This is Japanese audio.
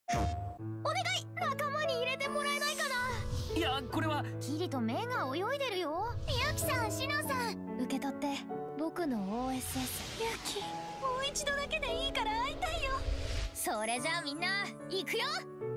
お願い、仲間に入れてもらえないかな。 いや、これはキリと目が泳いでるよ。ユキさん、シノさん、受け取って僕の OSS。 ユキ、もう一度だけでいいから会いたいよ。それじゃあみんな行くよ。